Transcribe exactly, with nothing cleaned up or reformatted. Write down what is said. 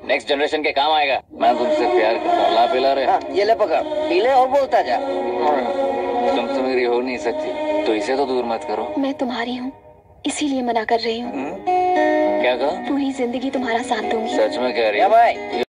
Next generation के काम आएगा। मैं तुमसे प्यार करता हूँ, ला पिला रहे। हाँ, ये ले पकड़, पी ले और बोलता जा। तुम तो मेरी हो नहीं सकती, तो इसे तो दूर मत करो। मैं तुम्हारी हूँ, इसीलिए मना कर रही हूँ। क्या कहा? पूरी जिंदगी तुम्हारा साथ दूंगी। सच में कह रही क्या हो? भाई?